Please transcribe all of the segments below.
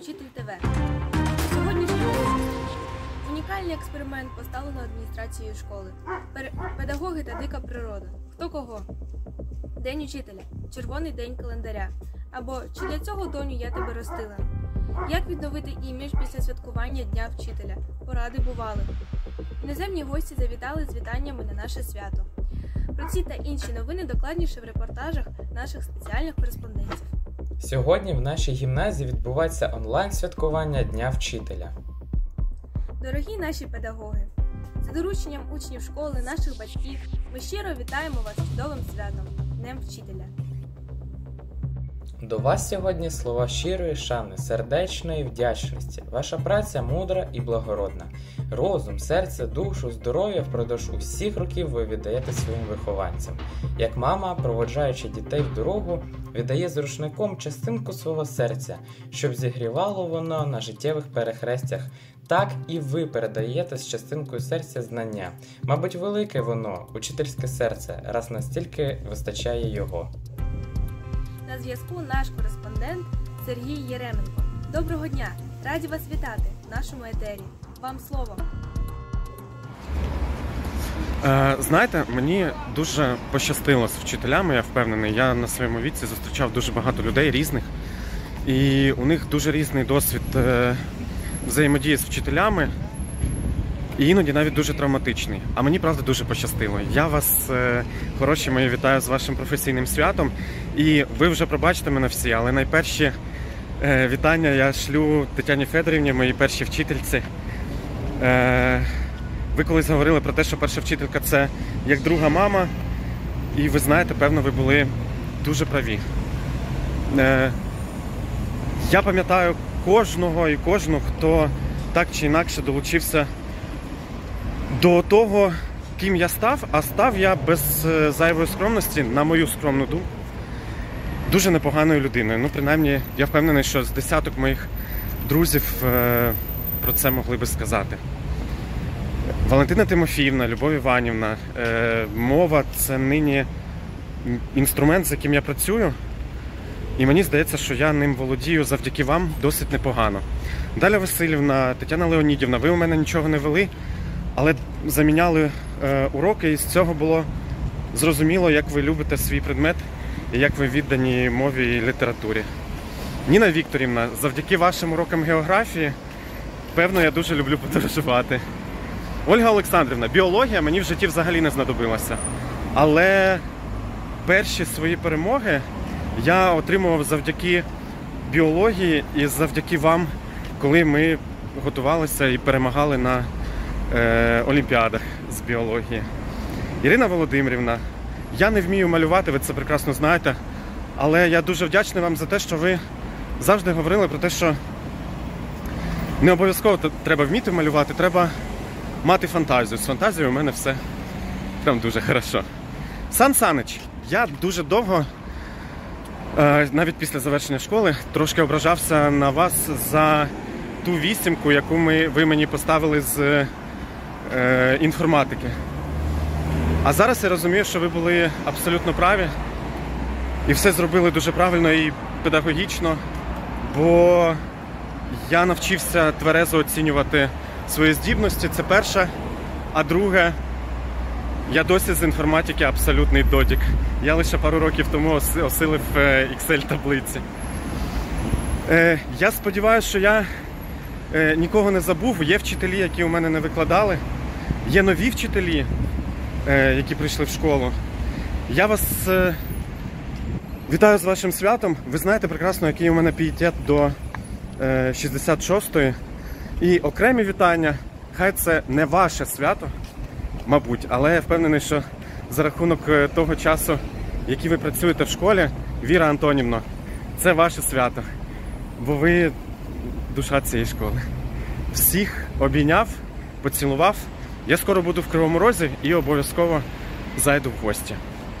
Учитель ТВ. Сьогоднішній випуск. Унікальний експеримент поставлено адміністрацією школи. Педагоги та дика природа. Хто кого? День учителя. Червоний день календаря. Або чи для цього, доню, я тебе ростила? Як відновити імідж після святкування Дня вчителя? Поради бували. Іноземні гості завітали з вітаннями на наше свято. Про ці та інші новини докладніше в репортажах наших спеціальних кореспондентів. Сьогодні в нашій гімназії відбувається онлайн-святкування Дня вчителя. Дорогі наші педагоги! За дорученням учнів школи, наших батьків, ми щиро вітаємо вас з чудовим святом – Днем вчителя. До вас сьогодні слова щирої шани, сердечної вдячності. Ваша праця мудра і благородна. Розум, серце, душу, здоров'я впродовж усіх років ви віддаєте своїм вихованцям. Як мама, проводжаючи дітей в дорогу, віддає з рушником частинку свого серця, щоб зігрівало воно на життєвих перехрестях. Так і ви передаєте з частинкою серця знання. Мабуть, велике воно, учительське серце, раз настільки вистачає його. На зв'язку наш кореспондент Сергій Єременко. Доброго дня! Раді вас вітати в нашому етері. Вам слово. Знаєте, мені дуже пощастило з вчителями, я впевнений. Я на своєму віці зустрічав дуже багато людей різних. І у них дуже різний досвід взаємодії з вчителями. І іноді навіть дуже травматичний. А мені, правда, дуже пощастило. Я вас, хороші мої, вітаю з вашим професійним святом. І ви вже пробачите мене всі, але найперші вітання я шлю Тетяні Федорівні, моїй першій вчительці. Ви колись говорили про те, що перша вчителька – це як друга мама. І ви знаєте, певно, ви були дуже праві. Я пам'ятаю кожного і кожну, хто так чи інакше долучився до того, ким я став, а став я без зайвої скромності, на мою скромну думку, дуже непоганою людиною. Ну, принаймні, я впевнений, що з десяток моїх друзів про це могли би сказати. Валентина Тимофіївна, Любов Іванівна, мова – це нині інструмент, з яким я працюю. І мені здається, що я ним володію завдяки вам досить непогано. Дар'я Васильівна, Тетяна Леонідівна, ви у мене нічого не вели, але заміняли уроки, і з цього було зрозуміло, як ви любите свій предмет і як ви віддані мові і літературі. Ніна Вікторівна, завдяки вашим урокам географії, певно, я дуже люблю подорожувати. Ольга Олександрівна, біологія мені в житті взагалі не знадобилася. Але перші свої перемоги я отримував завдяки біології і завдяки вам, коли ми готувалися і перемагали на олімпіадах з біології. Ірина Володимирівна, я не вмію малювати, ви це прекрасно знаєте, але я дуже вдячний вам за те, що ви завжди говорили про те, що не обов'язково треба вміти малювати, треба мати фантазію. З фантазією у мене все прям дуже хорошо. Сан Санич, я дуже довго, навіть після завершення школи, трошки ображався на вас за ту вісімку, яку ви мені поставили з інформатики. А зараз я розумію, що ви були абсолютно праві і все зробили дуже правильно і педагогічно, бо я навчився тверезо оцінювати свої здібності, це перше. А друге, я досі з інформатики абсолютний додік. Я лише пару років тому осилив Excel-таблиці. Я сподіваюся, що я нікого не забув. Є вчителі, які у мене не викладали. Є нові вчителі, які прийшли в школу. Я вас вітаю з вашим святом. Ви знаєте прекрасно, який у мене пієтет до 66-ї. І окремі вітання, хай це не ваше свято, мабуть, але я впевнений, що за рахунок того часу, який ви працюєте в школі, Віра Антонівна, це ваше свято, бо ви душа цієї школи. Всіх обійняв, поцілував. Я скоро буду в Кривому Розі і обов'язково зайду в гості.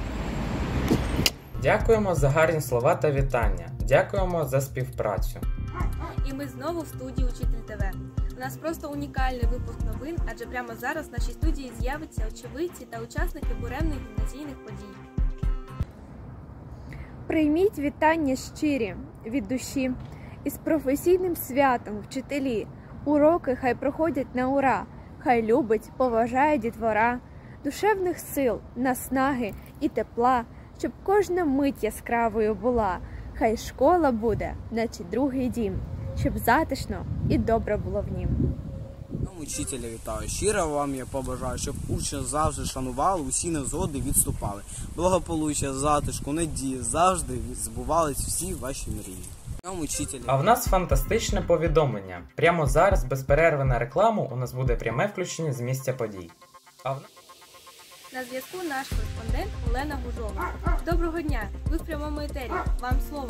Дякуємо за гарні слова та вітання. Дякуємо за співпрацю. І ми знову в студії Учитель ТВ. У нас просто унікальний випуск новин, адже прямо зараз в нашій студії з'являться очевидці та учасники буремних гімназійних подій. Прийміть вітання щирі від душі Із професійним святом вчителі, уроки хай проходять на ура, хай любить, поважає дітвора, душевних сил, наснаги і тепла, щоб кожна мить яскравою була, хай школа буде, наче другий дім, щоб затишно і добре було в нім. Учителя вітаю. Щиро вам я побажаю, щоб учня завжди шанували, усі незгоди відступали. Благополуччя, затишку, надії, завжди збувались всі ваші мрії. А в нас фантастичне повідомлення. Прямо зараз, без перерви на рекламу, у нас буде пряме включення з місця подій. На зв'язку наш кореспондент Олена Гужова. Доброго дня! Ви в прямому етері. Вам слово.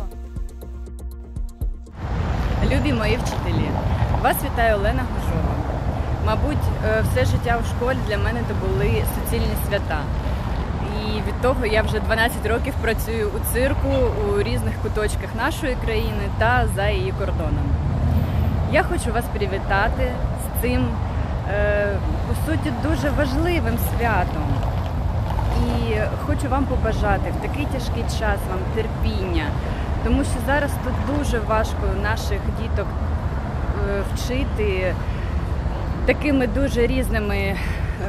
Любі мої вчителі, вас вітає Олена Гужова. Мабуть, все життя у школі для мене то були суцільні свята. І від того я вже 12 років працюю у цирку у різних куточках нашої країни та за її кордонами. Я хочу вас привітати з цим, по суті, дуже важливим святом. І хочу вам побажати в такий тяжкий час вам терпіння, тому що зараз тут дуже важко наших діток вчити такими дуже різними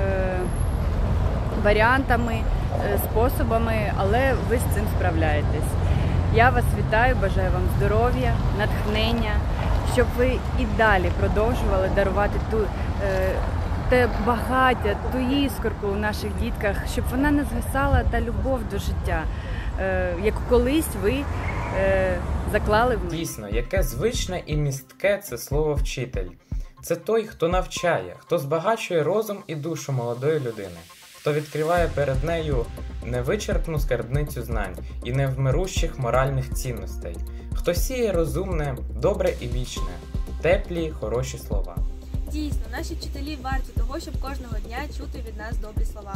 варіантами, способами, але ви з цим справляєтесь. Я вас вітаю, бажаю вам здоров'я, натхнення, щоб ви і далі продовжували дарувати те багаття, ту іскорку у наших дітках, щоб вона не згасала, та любов до життя, яку колись ви заклали в них. Дійсно, яке звичне і містке це слово «вчитель». Це той, хто навчає, хто збагачує розум і душу молодої людини, хто відкриває перед нею невичерпну скарбницю знань і невмирущих моральних цінностей, хто сіє розумне, добре і вічне, теплі, хороші слова. Дійсно, наші вчителі варті того, щоб кожного дня чути від нас добрі слова.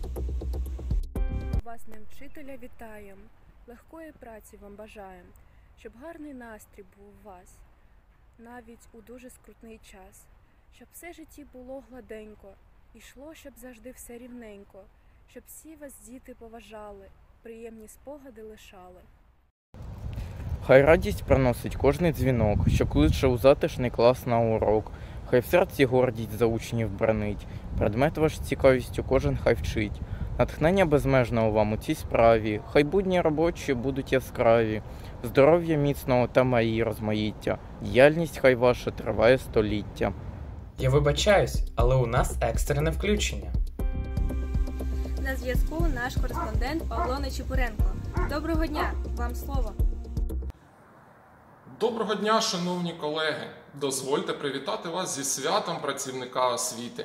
Вас, Днем вчителя, вітаєм, легкої праці вам бажаєм, щоб гарний настрій був у вас, навіть у дуже скрутний час, щоб все житті було гладенько, ішло, щоб завжди все рівненько, щоб всі вас діти поважали, приємні спогади лишали. Хай радість приносить кожний дзвінок, що кличе у затишний клас на урок. Хай в серці гордість за учнів бранить, предмет ваш цікавістю кожен хай вчить. Натхнення безмежного вам у цій справі, хай будні робочі будуть яскраві, здоров'я міцного та мої розмаїття, діяльність хай ваша триває століття. Я вибачаюсь, але у нас екстрене включення. На зв'язку наш кореспондент Павло Нечіпуренко. Доброго дня, вам слово. Доброго дня, шановні колеги! Дозвольте привітати вас зі святом працівника освіти.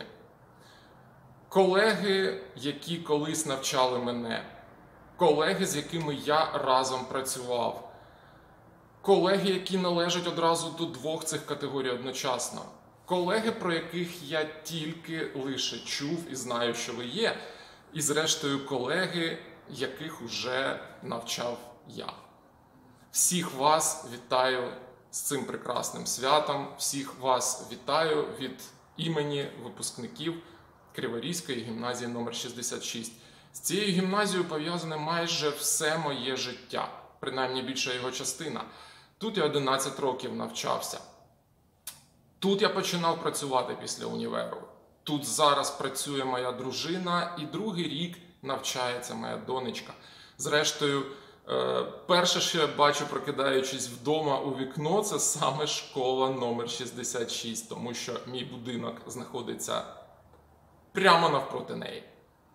Колеги, які колись навчали мене, колеги, з якими я разом працював, колеги, які належать одразу до двох цих категорій одночасно, колеги, про яких я тільки лише чув і знаю, що ви є, і зрештою колеги, яких уже навчав я. Всіх вас вітаю з цим прекрасним святом, всіх вас вітаю від імені випускників Криворізької гімназії номер 66. З цією гімназією пов'язане майже все моє життя, принаймні більша його частина. Тут я 11 років навчався. Тут я починав працювати після універу. Тут зараз працює моя дружина і другий рік навчається моя донечка. Зрештою, перше, що я бачу, прокидаючись вдома у вікно, це саме школа номер 66, тому що мій будинок знаходиться прямо навпроти неї.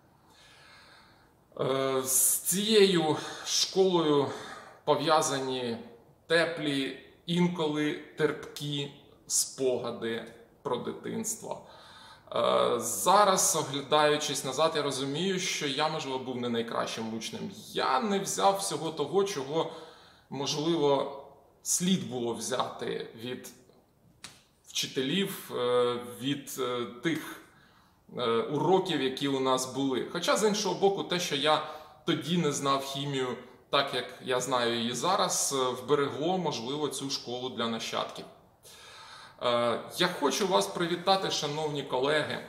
З цією школою пов'язані теплі, інколи терпкі спогади про дитинство. Зараз, оглядаючись назад, я розумію, що я, можливо, був не найкращим учнем. Я не взяв всього того, чого, можливо, слід було взяти від вчителів, від тих уроків, які у нас були. Хоча, з іншого боку, те, що я тоді не знав хімію так, як я знаю її зараз, вберегло, можливо, цю школу для нащадків. Я хочу вас привітати, шановні колеги,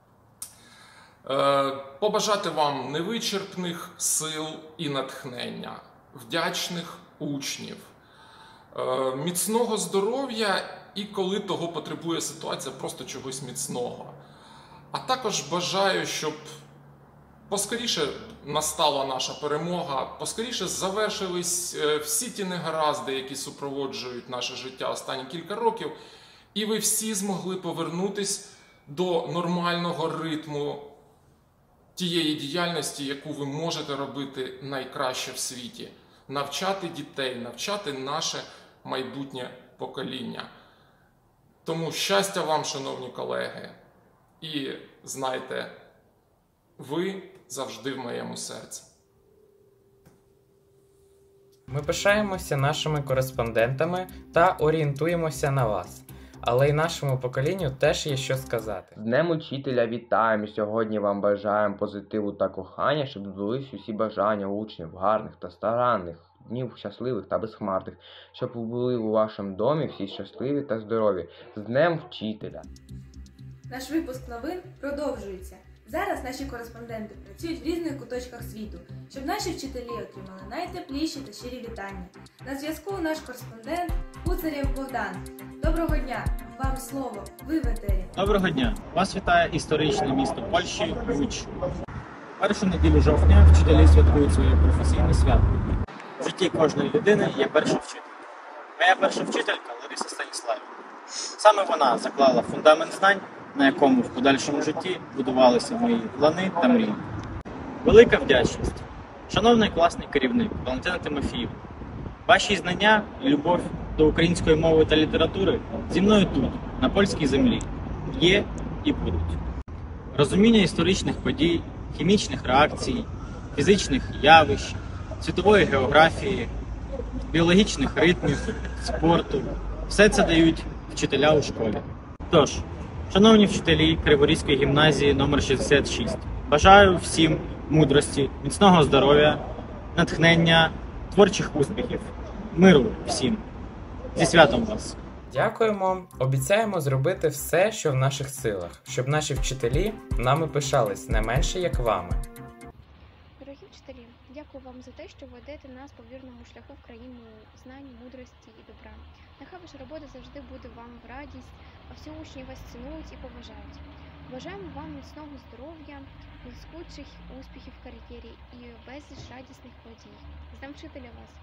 побажати вам невичерпних сил і натхнення, вдячних учнів, Міцного здоров'я і коли того потребує ситуація, просто чогось міцного. А також бажаю, щоб поскоріше настала наша перемога, поскоріше завершились всі ті негаразди, які супроводжують наше життя останні кілька років, і ви всі змогли повернутись до нормального ритму тієї діяльності, яку ви можете робити найкраще в світі. Навчати дітей, навчати наше майбутнє покоління. Тому щастя вам, шановні колеги, і знайте, ви завжди в моєму серці. Ми пишаємося нашими кореспондентами та орієнтуємося на вас. Але й нашому поколінню теж є що сказати. З Днем Учителя вітаємо! Сьогодні вам бажаємо позитиву та кохання, щоб збулись усі бажання учнів, гарних та старанних, днів щасливих та безхмарних, щоб були у вашому домі всі щасливі та здорові. З Днем Вчителя! Наш випуск новин продовжується. Зараз наші кореспонденти працюють в різних куточках світу, щоб наші вчителі отримали найтепліші та щирі вітання. На зв'язку наш кореспондент Гуцарєв Богдан. Доброго дня! Вам слово. Ви в етері. Доброго дня! Вас вітає історичне місто Польщі Луч. Першу неділю жовтня вчителі святкують своє професійне свято. В житті кожної людини є перша вчителька. Моя перша вчителька Лариса Станіславівна. Саме вона заклала фундамент знань, на якому в подальшому житті будувалися мої плани та мрії. Велика вдячність. Шановний класний керівник Валентина Тимофіївна, ваші знання і любов до української мови та літератури зі мною тут, на польській землі, є і будуть. Розуміння історичних подій, хімічних реакцій, фізичних явищ, світової географії, біологічних ритмів, спорту – все це дають вчителя у школі. Тож, шановні вчителі Криворізької гімназії номер 66, бажаю всім мудрості, міцного здоров'я, натхнення, творчих успіхів, миру всім. Зі святом вас! Дякуємо! Обіцяємо зробити все, що в наших силах, щоб наші вчителі нами пишались не менше, як вами. Дорогі вчителі, дякую вам за те, що ведете нас по вірному шляху в країну знань, мудрості і добра. Нехай ваша робота завжди буде вам в радість, а всі учні вас цінують і поважають. Бажаємо вам міцного здоров'я, блискучих успіхів в кар'єрі і безліч радісних подій. З Днем Вчителя вас!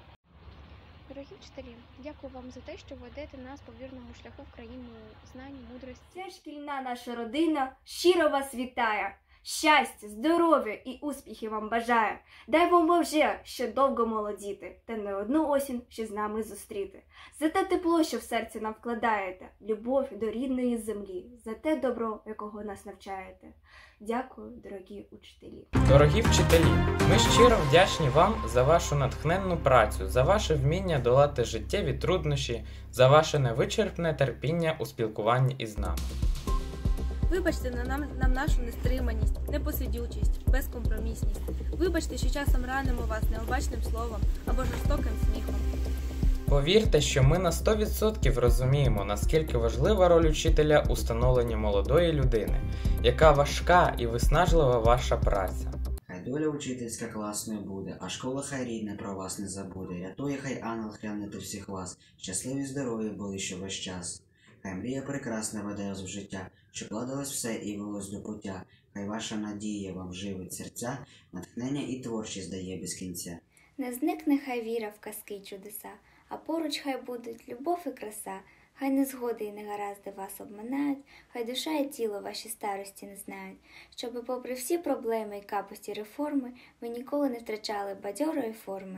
Дорогі вчителі, дякую вам за те, що ведете нас по вірному шляху в країну знань, мудрості. Вся шкільна наша родина щиро вас вітає. Щастя, здоров'я і успіхів вам бажаю. Дай вам вже ще довго молодіти, та не одну осінь ще з нами зустріти. За те тепло, що в серці нам вкладаєте, любов до рідної землі, за те добро, якого нас навчаєте. Дякую, дорогі учителі. Дорогі вчителі, ми щиро вдячні вам за вашу натхненну працю, за ваше вміння долати життєві труднощі, за ваше невичерпне терпіння у спілкуванні із нами. Вибачте нам нашу нестриманість, непосидючість, безкомпромісність. Вибачте, що часом ранимо вас необачним словом або жорстоким сміхом. Повірте, що ми на 100% розуміємо, наскільки важлива роль учителя у становленні молодої людини, яка важка і виснажлива ваша праця. Хай доля учительська класною буде, а школа хай рідне про вас не забуде. Рятує хай ангел хранити всіх вас, щасливі здорові були що весь час. Хай мрія прекрасна веде вас в життя, щоб ладилось все і велось до пуття. Хай ваша надія вам живить серця, натхнення і творчість дає без кінця. Не зникне хай віра в казки й чудеса, а поруч хай будуть любов і краса. Хай незгоди і негаразди вас обминають, хай душа і тіло ваші старості не знають, щоби попри всі проблеми і капості реформи, ви ніколи не втрачали бадьорої форми.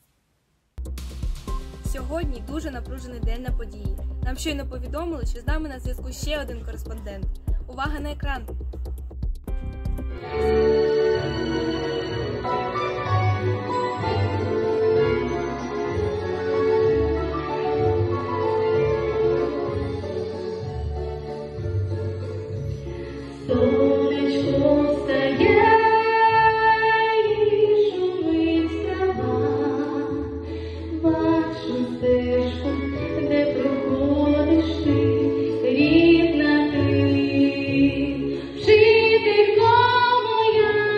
Сьогодні дуже напружений день на події. Нам щойно повідомили, що з нами на зв'язку ще один кореспондент. Увага на екран! Рідна ти, вчителько моя.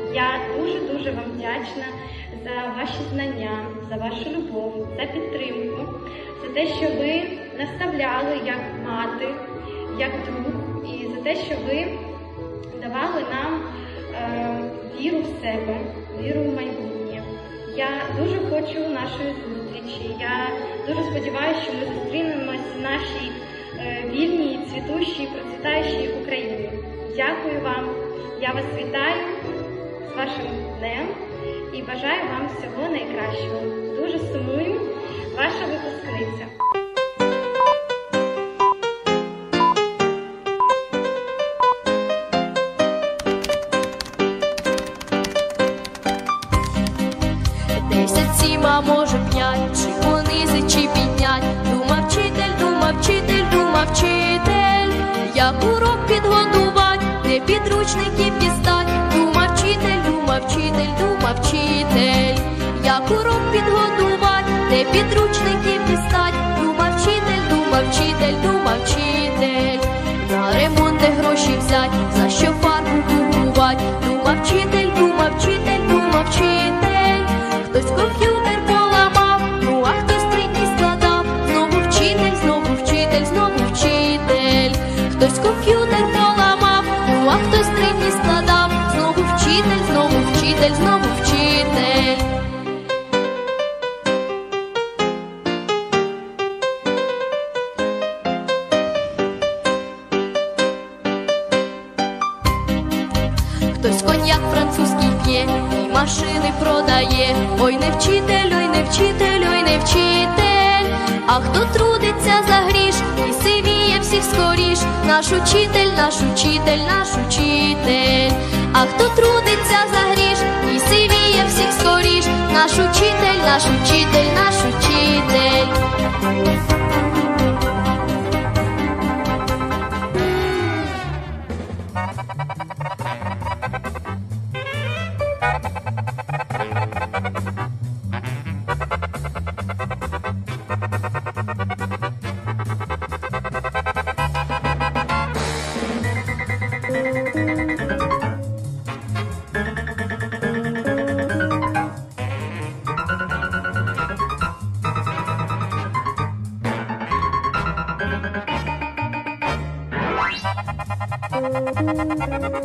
Я дуже вам вдячна за ваші знання, за вашу любов, за підтримку, за те, що ви наставляли як мати, як друг, і за те, що ви давали нам віру в себе, віру в майбутнє. Я дуже хочу нашої зустрічі. Я дуже сподіваюся, що ми зустрінемось в нашій вільній, цвітущій, процвітаючій Україні. Дякую вам. Я вас вітаю з вашим днем і бажаю вам всього найкращого. Дуже сумую, ваша випускниця. А може 5, чи понизить, чи піднять. Думав вчитель, як урок підготувать, де підручників дістать. Думав вчитель, як урок підготувать, де підручників дістать. Думав вчитель, на ремонт де гроші взять, за що фарбу купувать. Думав вчитель, хтось комп'ютер поламав, ну а хтось 3 дні складав. Знову вчитель, хтось комп'ютер поламав, ну а хтось 3 дні складав. Знову вчитель. Хтось коньяк французький п'є і машини продає. Ой, не вчитель, а хто трудиться за гріш і сивіє всіх скоріш. Наш учитель, а хто трудиться за гріш і сивіє всіх скоріш. Наш учитель.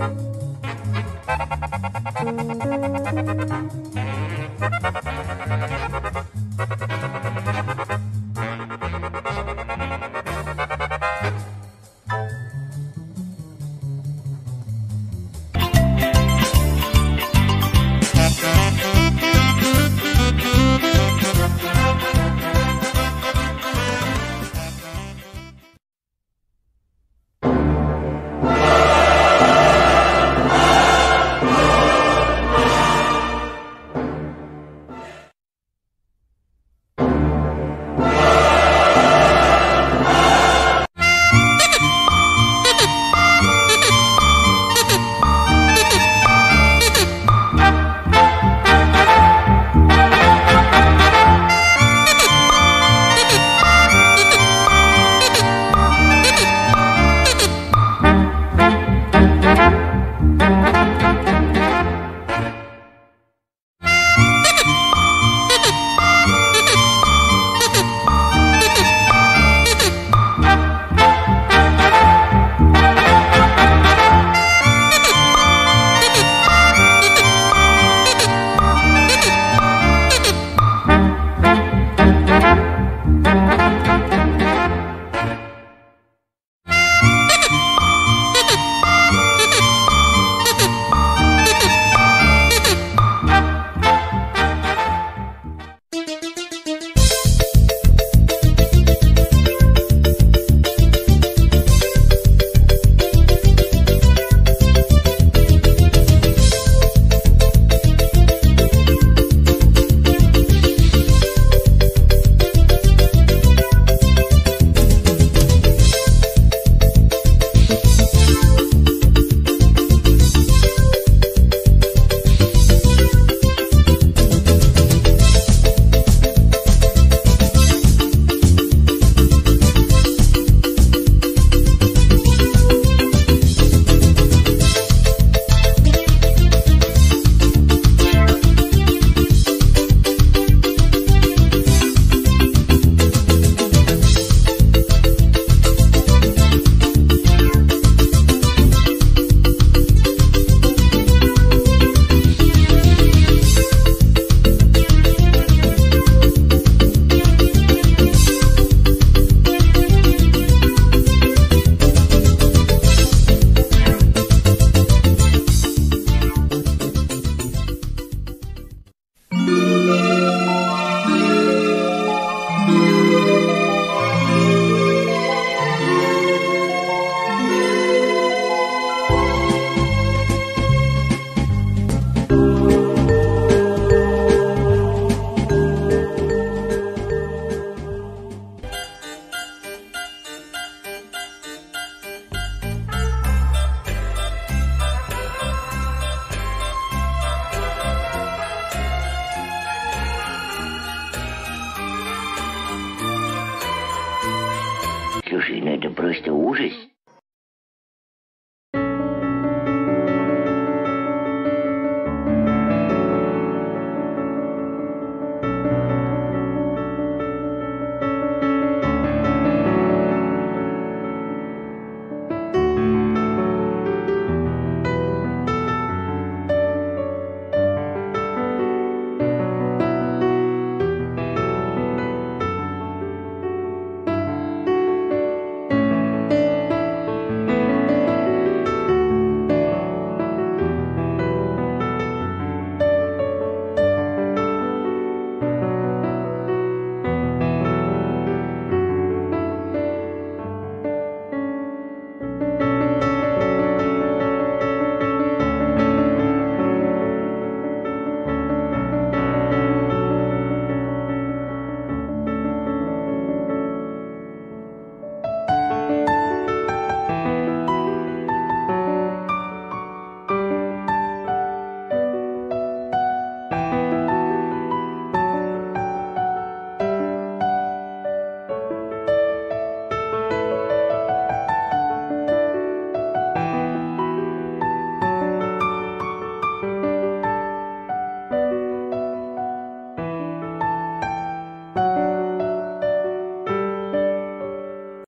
Thank you.